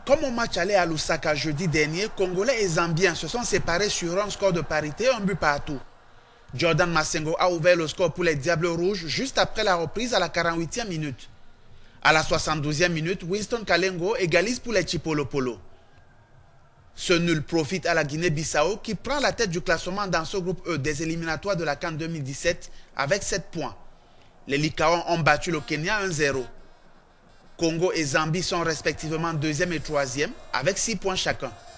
Comme au match aller à Lusaka jeudi dernier, Congolais et Zambiens se sont séparés sur un score de parité, un but partout. Jordan Massengo a ouvert le score pour les Diables Rouges juste après la reprise à la 48e minute. À la 72e minute, Winston Kalengo égalise pour les Chipolopolo. Ce nul profite à la Guinée-Bissau qui prend la tête du classement dans ce groupe E des éliminatoires de la CAN 2017 avec 7 points. Les Likaons ont battu le Kenya 1-0. Congo et Zambie sont respectivement 2e et 3e avec 6 points chacun.